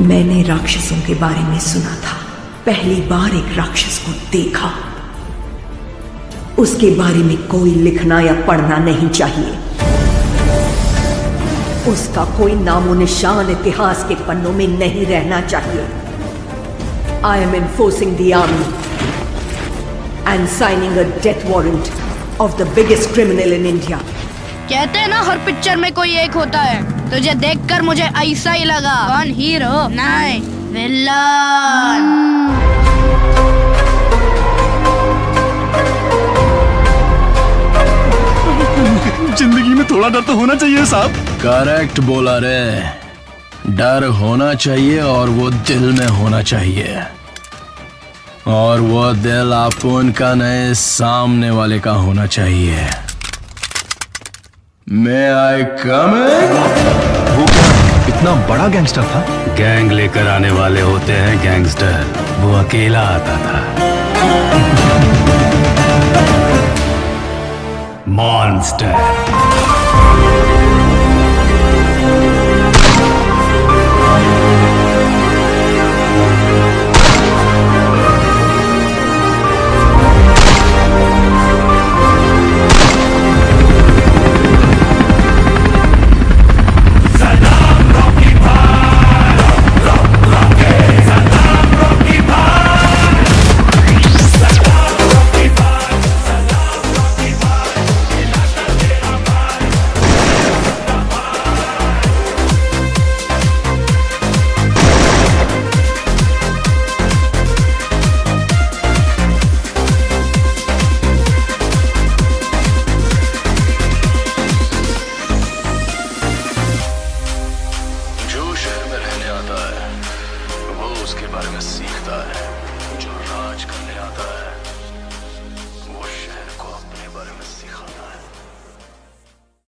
मैंने राक्षसों के बारे में सुना था, पहली बार एक राक्षस को देखा। उसके बारे में कोई लिखना या पढ़ना नहीं चाहिए। उसका कोई नामो निशान इतिहास के पन्नों में नहीं रहना चाहिए। I am enforcing the army and signing a death warrant of the biggest criminal in India. कहते हैं ना हर पिक्चर में कोई एक होता है। तुझे देखकर मुझे ऐसा ही लगा। कौन हीरो? नहीं, विलन। जिंदगी में थोड़ा डर तो होना चाहिए साहब। करेक्ट बोला रे। डर होना चाहिए और वो दिल में होना चाहिए, और वो दिल आपको उनका नए सामने वाले का होना चाहिए। May I come in? वो इतना बड़ा गैंगस्टर था? गैंग लेकर आने वाले होते हैं गैंगस्टर, वो अकेला आता था। मॉन्स्टर। उसके बारे में सीखता है, जो राज करने